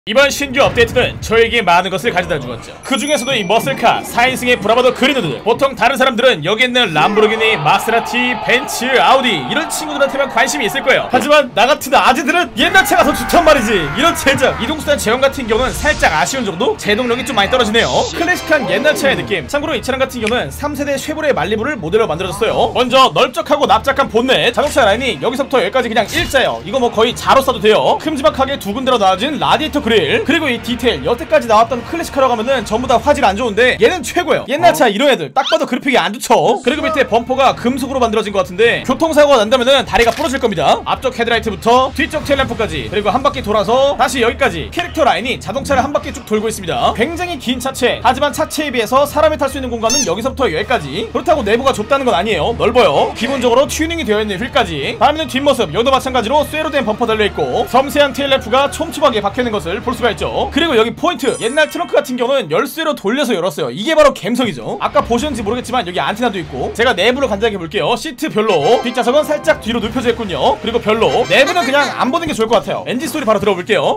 이번 신규 업데이트는 저에게 많은 것을 가져다 주었죠. 그 중에서도 이 머슬카 4인승의 브라바도 그리노드, 보통 다른 사람들은 여기 있는 람보르기니, 마세라티, 벤츠, 아우디 이런 친구들한테만 관심이 있을 거예요. 하지만 나같은 아재들은 옛날 차가 더 좋단 말이지. 이런 제작, 이동수단 제형 같은 경우는 살짝 아쉬운 정도? 제동력이 좀 많이 떨어지네요. 클래식한 옛날 차의 느낌. 참고로 이 차량 같은 경우는 3세대 쉐보레 말리부를 모델로 만들어졌어요. 먼저 넓적하고 납작한 본넷, 자동차 라인이 여기서부터 여기까지 그냥 일자예요. 이거 뭐 거의 자로 써도 돼요. 큼지막하게 두 군데로 나눠진 라디에이터 그릴, 그리고 이 디테일, 여태까지 나왔던 클래식카라고 하면은 전부 다 화질 안 좋은데 얘는 최고예요. 옛날 차 이런 애들 딱 봐도 그래픽이 안 좋죠. 그리고 밑에 범퍼가 금속으로 만들어진 것 같은데 교통사고가 난다면은 다리가 부러질 겁니다. 앞쪽 헤드라이트부터 뒤쪽 테일램프까지, 그리고 한 바퀴 돌아서 다시 여기까지 캐릭터 라인이 자동차를 한 바퀴 쭉 돌고 있습니다. 굉장히 긴 차체, 하지만 차체에 비해서 사람이 탈 수 있는 공간은 여기서부터 여기까지. 그렇다고 내부가 좁다는 건 아니에요. 넓어요. 기본적으로 튜닝이 되어 있는 휠까지. 다음에는 뒷모습, 여기도 마찬가지로 쇠로 된 범퍼 달려있고 섬세한 테일램프가 촘촘하게 박혀있는 것을 볼 수가 있죠. 그리고 여기 포인트, 옛날 트렁크 같은 경우는 열쇠로 돌려서 열었어요. 이게 바로 갬성이죠. 아까 보셨는지 모르겠지만 여기 안테나도 있고. 제가 내부를 간단하게 볼게요. 시트 별로, 뒷좌석은 살짝 뒤로 눕혀져 있군요. 그리고 별로. 내부는 그냥 안 보는 게 좋을 것 같아요. 엔진 소리 바로 들어볼게요.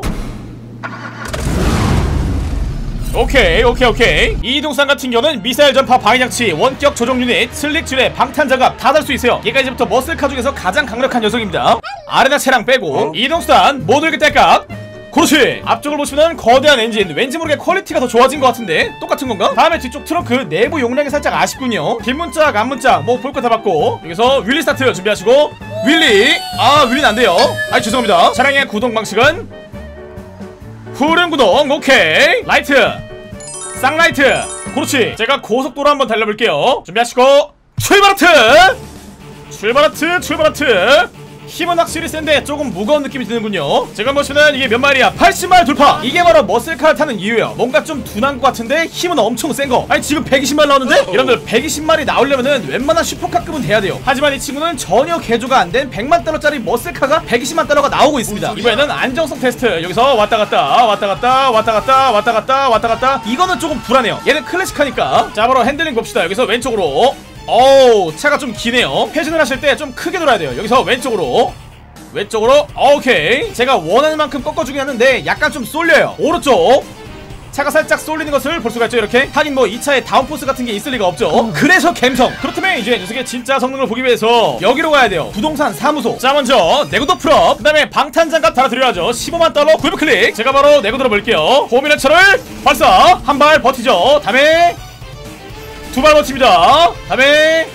오케이. 이 이동수단 같은 경우는 미사일 전파 방해장치, 원격 조종 유닛, 슬릭 줄에 방탄 장갑 다 달 수 있어요. 얘가 이제부터 머슬카 중에서 가장 강력한 녀석입니다. 아레나 차량 빼고 이동수단 모두 이렇게 딸깍. 그렇지. 앞쪽을 보시면 거대한 엔진, 왠지 모르게 퀄리티가 더 좋아진 것 같은데 똑같은 건가? 다음에 뒤쪽 트렁크 내부 용량이 살짝 아쉽군요. 뒷문짝 앞문짝 뭐 볼 거 다 봤고, 여기서 윌리 스타트 준비하시고. 윌리, 윌리는 안 돼요. 죄송합니다. 차량의 구동 방식은 후륜 구동. 오케이. 라이트, 쌍라이트. 그렇지. 제가 고속도로 한번 달려볼게요. 준비하시고 출발. 힘은 확실히 센데 조금 무거운 느낌이 드는군요. 제가 보시면 이게 몇 마일이야? 80마일 돌파. 이게 바로 머슬카를 타는 이유예요. 뭔가 좀 둔한 것 같은데 힘은 엄청 센거. 아니 지금 120마일 나오는데? 여러분들 120마일이 나오려면은 웬만한 슈퍼카급은 돼야 돼요. 하지만 이 친구는 전혀 개조가 안 된 100만 달러짜리 머슬카가 120만 달러가 나오고 있습니다. 이번에는 안정성 테스트. 여기서 왔다갔다. 이거는 조금 불안해요. 얘는 클래식하니까. 자, 바로 핸들링 봅시다. 여기서 왼쪽으로. 차가 좀 기네요. 회전을 하실 때 좀 크게 돌아야 돼요. 여기서 왼쪽으로. 오케이. 제가 원하는 만큼 꺾어주긴 하는데 약간 좀 쏠려요. 오른쪽. 차가 살짝 쏠리는 것을 볼 수가 있죠. 이렇게. 하긴 뭐 이 차에 다운포스 같은 게 있을 리가 없죠. 그래서 갬성. 그렇다면 이제 녀석의 진짜 성능을 보기 위해서 여기로 가야 돼요. 부동산 사무소. 자, 먼저 내구도 풀업, 그 다음에 방탄장갑 달아드려야죠. 15만 달러 구입 클릭. 제가 바로 내구 들어볼게요. 호미네처를 발사. 한 발 버티죠. 다음에 두 발 버팁니다. 다음에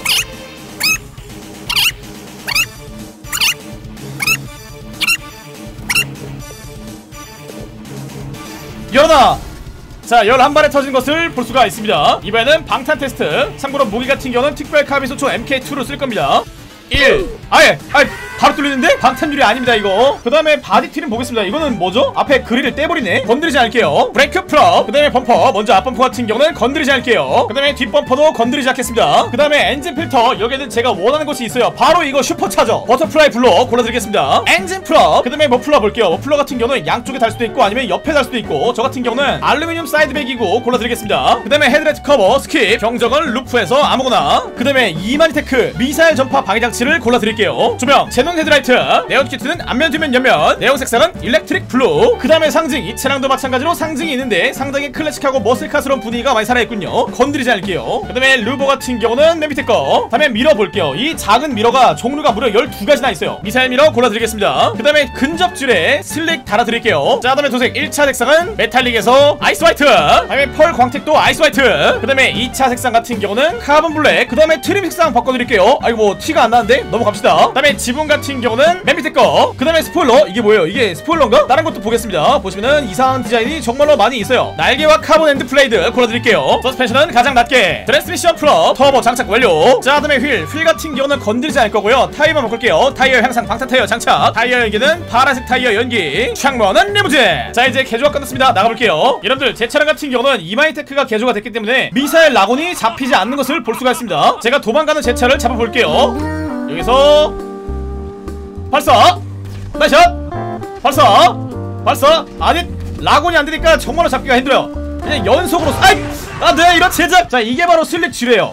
열어놔. 자, 11발에 터진 것을 볼 수가 있습니다. 이번에는 방탄 테스트. 참고로 무기 같은 경우는 특별 카비소총 MK2로 쓸 겁니다. 1. 바로 뚫리는데? 방탄유리 아닙니다 이거. 그 다음에 바디 트림 보겠습니다. 이거는 뭐죠? 앞에 그릴을 떼버리네. 건드리지 않을게요. 브레이크 풀업. 그 다음에 범퍼. 먼저 앞범퍼 같은 경우는 건드리지 않을게요. 그 다음에 뒷범퍼도 건드리지 않겠습니다. 그 다음에 엔진 필터. 여기에는 제가 원하는 것이 있어요. 바로 이거 슈퍼차저 버터플라이 블러 골라드리겠습니다. 엔진 풀업. 그 다음에 머플러 볼게요. 머플러 같은 경우는 양쪽에 달 수도 있고 아니면 옆에 달 수도 있고, 저 같은 경우는 알루미늄 사이드백이고 골라드리겠습니다. 그 다음에 헤드라이트 커버 스킵. 경적은 루프에서 아무거나. 그 다음에 이마니테크 미사일 전파 방해장치를 골라드릴게요. 조명, 제논 헤드라이트. 네온 키트는 앞면 뒤면 옆면. 내용 색상은 일렉트릭 블루. 그 다음에 상징, 이 차량도 마찬가지로 상징이 있는데 상당히 클래식하고 머슬카스러운 분위기가 많이 살아있군요. 건드리지 않을게요. 그 다음에 루버 같은 경우는 맨 밑에 거. 다음에 미러 볼게요. 이 작은 미러가 종류가 무려 12가지나 있어요. 미사일 미러 골라드리겠습니다. 그 다음에 근접줄에 슬릭 달아드릴게요. 자, 다음에 도색 1차 색상은 메탈릭에서 아이스 화이트. 다음에 펄 광택도 아이스 화이트. 그 다음에 2차 색상 같은 경우는 카본 블랙. 그 다음에 트림 색상 바꿔드릴게요. 아이고 뭐 티가 안 나는데 넘어갑시다. 그 다음에 지붕 같은 경우는 맨 밑에 거. 그 다음에 스포일러. 이게 뭐예요? 이게 스포일러인가? 다른 것도 보겠습니다. 보시면은 이상한 디자인이 정말로 많이 있어요. 날개와 카본 엔드 플레이드 골라드릴게요. 서스펜션은 가장 낮게. 트랜스미션 풀업. 터보 장착 완료. 자, 다음에 휠 같은 경우는 건드리지 않을 거고요. 타이어만 바꿀게요. 타이어 향상 방탄 타이어 장착. 타이어 연기는 파란색 타이어 연기. 창문은 리무진. 자, 이제 개조가 끝났습니다. 나가볼게요. 여러분들 제 차량 같은 경우는 이마이테크가 개조가 됐기 때문에 미사일 라곤이 잡히지 않는 것을 볼 수가 있습니다. 제가 도망가는 제 차를 잡아볼게요. 여기서 발사! 나이샷! 발사! 아니, 라곤이 안되니까 정말로 잡기가 힘들어요. 그냥 연속으로. 안돼! 이런 제작! 자, 이게 바로 슬릭 지뢰예요.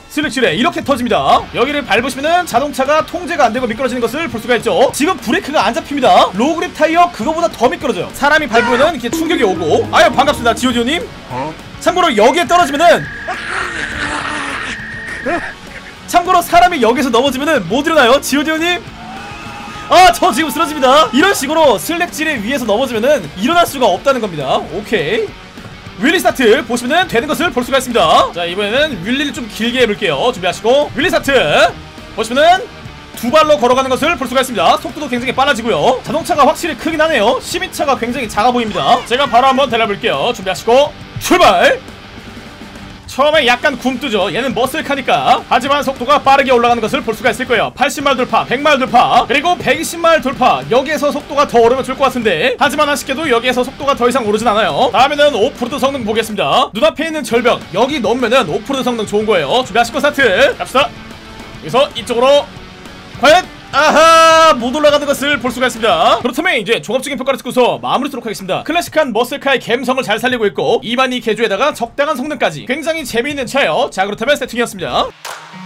슬릭실에 이렇게 터집니다. 여기를 밟으시면은 자동차가 통제가 안되고 미끄러지는 것을 볼 수가 있죠. 지금 브레이크가 안 잡힙니다. 로우그립 타이어 그거보다 더 미끄러져요. 사람이 밟으면은 이렇게 충격이 오고. 아유 반갑습니다 지오디오님. 참고로 여기에 떨어지면은 참고로 사람이 여기서 넘어지면은 못 일어나요 지오디오님. 아 저 지금 쓰러집니다. 이런 식으로 슬랙질 위에서 넘어지면은 일어날 수가 없다는 겁니다. 오케이. 윌리 스타트 보시면은 되는 것을 볼 수가 있습니다. 자 이번에는 윌리를 좀 길게 해볼게요. 준비하시고 윌리 스타트 보시면은 두 발로 걸어가는 것을 볼 수가 있습니다. 속도도 굉장히 빨라지고요. 자동차가 확실히 크긴 하네요. 12차가 굉장히 작아 보입니다. 제가 바로 한번 달려볼게요. 준비하시고 출발. 처음에 약간 굼뜨죠. 얘는 머슬카니까. 하지만 속도가 빠르게 올라가는 것을 볼 수가 있을 거예요. 80마일 돌파, 100마일 돌파, 그리고 120마일 돌파. 여기에서 속도가 더 오르면 좋을 것 같은데, 하지만 아쉽게도 여기에서 속도가 더 이상 오르진 않아요. 다음에는 오프로드 성능 보겠습니다. 눈앞에 있는 절벽 여기 넘으면은 오프로드 성능 좋은 거예요. 준비하시고 스타트 갑시다. 여기서 이쪽으로 과연 아하 못 올라가는 것을 볼 수가 있습니다. 그렇다면 이제 종합적인 평가를 듣고서 마무리 하도록 하겠습니다. 클래식한 머슬카의 감성을 잘 살리고 있고 2만 2 개조에다가 적당한 성능까지 굉장히 재미있는 차예요. 자 그렇다면 세팅이었습니다.